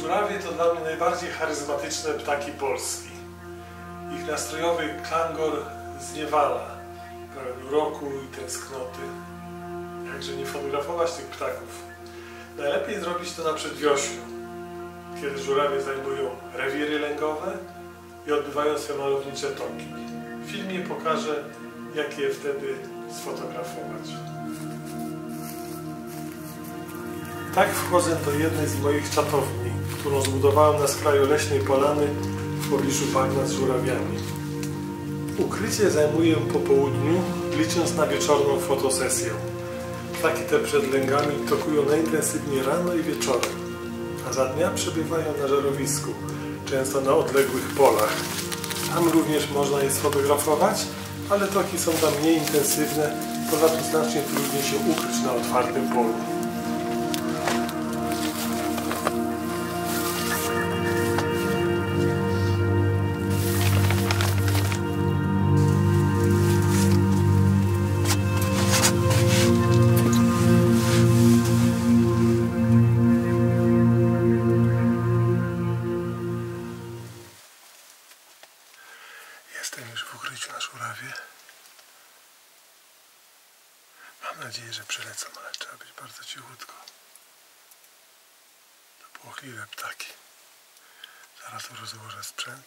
Żurawie to dla mnie najbardziej charyzmatyczne ptaki Polski. Ich nastrojowy klangor zniewala, pełen uroku i tęsknoty. Jakże nie fotografować tych ptaków? Najlepiej zrobić to na przedwiośniu, kiedy żurawie zajmują rewiry lęgowe i odbywają swe malownicze toki. W filmie pokażę, jak je wtedy sfotografować. Tak wchodzę do jednej z moich czatowni, którą zbudowałem na skraju leśnej polany w pobliżu bagna z żurawiami. Ukrycie zajmuję po południu, licząc na wieczorną fotosesję. Ptaki te przed lęgami tokują najintensywniej rano i wieczorem, a za dnia przebywają na żerowisku, często na odległych polach. Tam również można je sfotografować, ale toki są tam mniej intensywne, poza tym znacznie trudniej się ukryć na otwartym polu. Jestem już w ukryciu na żurawie. Mam nadzieję, że przylecą, ale trzeba być bardzo cichutko. To płochliwe ptaki. Zaraz rozłożę sprzęt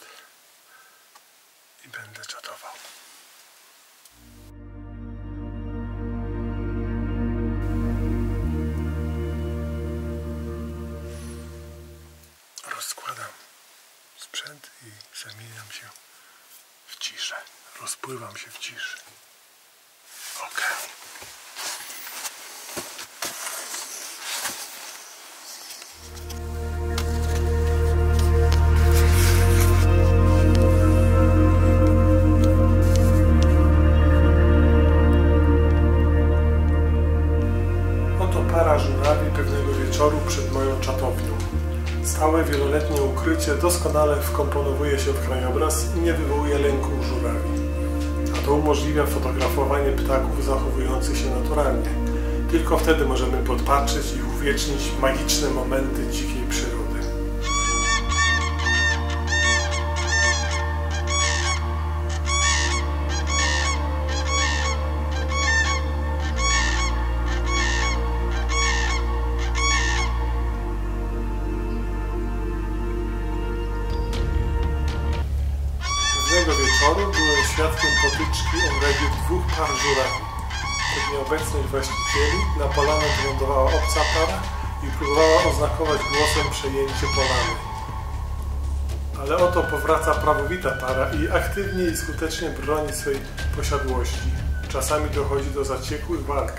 i będę czatował. Rozkładam sprzęt i zamieniam się w ciszę. Rozpływam się w ciszy. Ok. Oto para żurawi pewnego wieczoru przed moją czatownią. Stałe wieloletnie ukrycie doskonale wkomponowuje się w krajobraz i nie wywołuje lęku u żurawi. A to umożliwia fotografowanie ptaków zachowujących się naturalnie. Tylko wtedy możemy podpatrzeć i uwiecznić magiczne momenty dzikiej przyrody. Pewnego wieczoru byłem świadkiem potyczki o rewier dwóch par żurawi. Pod nieobecność właścicieli na polanę wylądowała obca para i próbowała oznakować głosem przejęcie polany. Ale oto powraca prawowita para i aktywnie i skutecznie broni swej posiadłości. Czasami dochodzi do zaciekłych walk.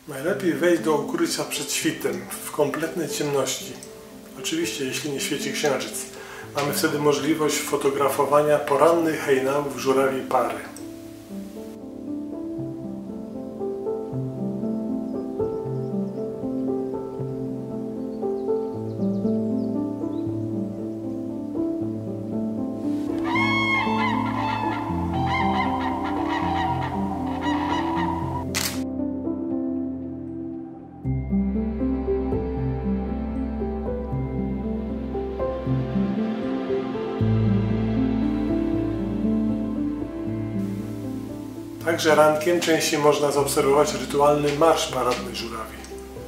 Najlepiej wejść do ukrycia przed świtem, w kompletnej ciemności. Oczywiście, jeśli nie świeci księżyc. Mamy wtedy możliwość fotografowania porannych hejnałów żurawiej pary. Także rankiem częściej można zaobserwować rytualny marsz paradny żurawi.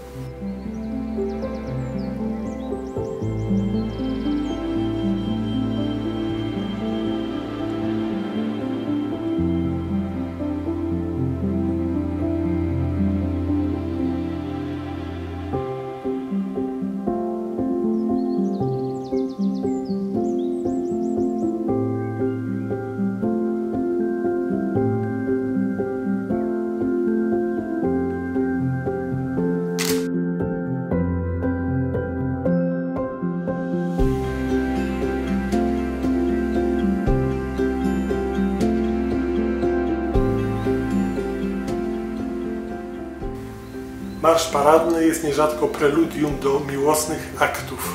Marsz paradny jest nierzadko preludium do miłosnych aktów.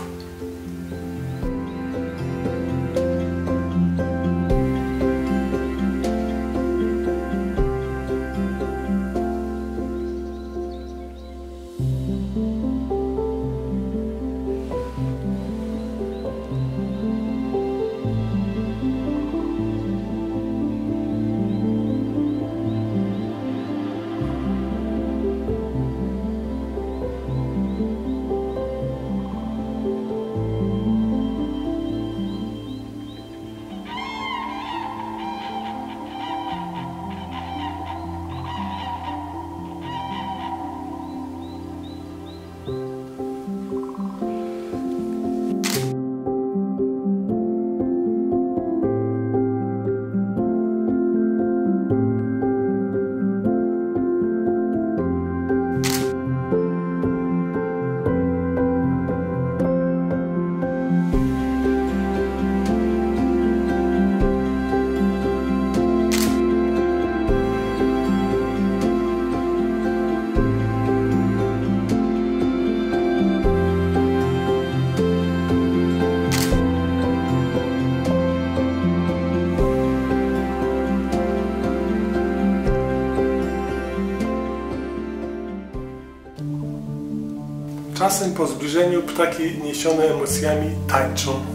Czasem po zbliżeniu ptaki niesione emocjami tańczą.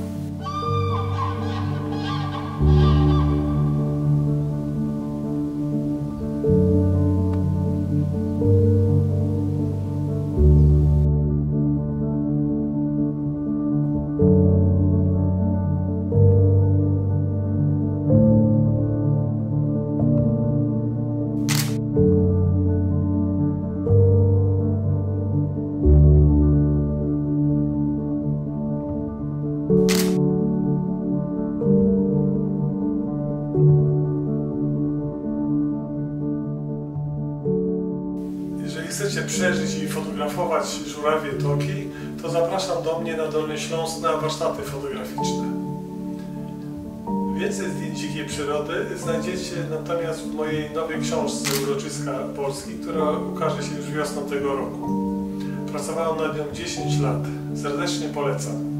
Jeżeli chcecie przeżyć i fotografować żurawie toki, to zapraszam do mnie na Dolny Śląsk na warsztaty fotograficzne. Więcej zdjęć dzikiej przyrody znajdziecie natomiast w mojej nowej książce Uroczyska Polski, która ukaże się już wiosną tego roku. Pracowałem nad nią 10 lat. Serdecznie polecam.